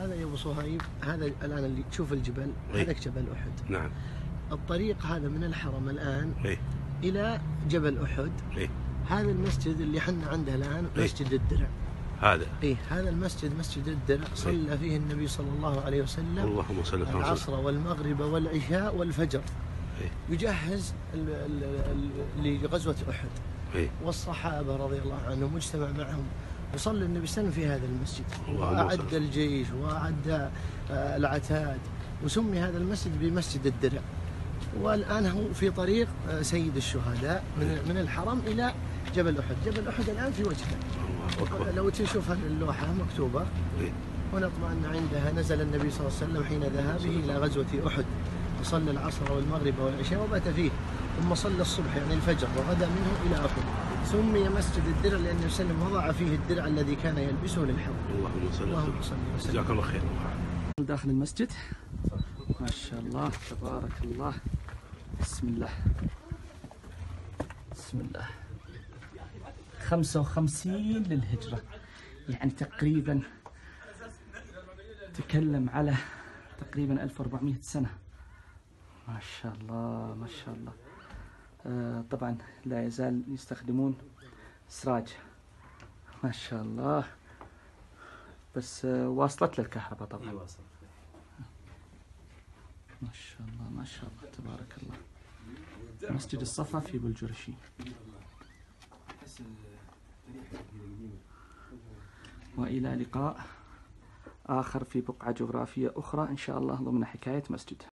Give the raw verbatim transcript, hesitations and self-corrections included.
هذا يا ابو صهيب، هذا الان اللي تشوف الجبل هذاك جبل احد. نعم. الطريق هذا من الحرم الان إيه؟ الى جبل احد. إيه؟ هذا المسجد اللي حنا عنده الان إيه؟ مسجد الدرع. هذا ايه هذا المسجد مسجد الدرع، صلى فيه النبي صلى الله عليه وسلم اللهم صل على العصر والمغرب والعشاء والفجر. إيه؟ يجهز لغزوة أحد. إيه؟ والصحابة رضي الله عنهم مجتمع معهم، وصلى النبي صلى الله عليه وسلم في هذا المسجد، وأعد الجيش وأعد العتاد، وسمي هذا المسجد بمسجد الدرع. والآن هو في طريق سيد الشهداء من من الحرم إلى جبل أحد. جبل أحد الآن في وجهه. لو تشوف اللوحة مكتوبة هنا طبعا عندها نزل النبي صلى الله عليه وسلم حين ذهابه إلى غزوة أحد، وصلى العصر والمغرب والعشاء وبات فيه، ثم صلى الصبح يعني الفجر وغدا منه إلى أحد. سمي مسجد الدرع لأن النبي صلى الله عليه وسلم وضع فيه الدرع الذي كان يلبسه للحرب. اللهم صل وسلم. جزاك الله خير. داخل المسجد ما شاء الله تبارك الله. بسم الله بسم الله. خمسة وخمسين للهجرة، يعني تقريبا تكلم على تقريبا ألف وأربعمئة سنة. ما شاء الله ما شاء الله. آه طبعا لا يزال يستخدمون سراج ما شاء الله، بس آه واصلت للكهرباء طبعا. ما شاء الله ما شاء الله تبارك الله. مسجد الصفا في بلجرشي. وإلى لقاء آخر في بقعة جغرافية أخرى إن شاء الله ضمن حكاية مسجد.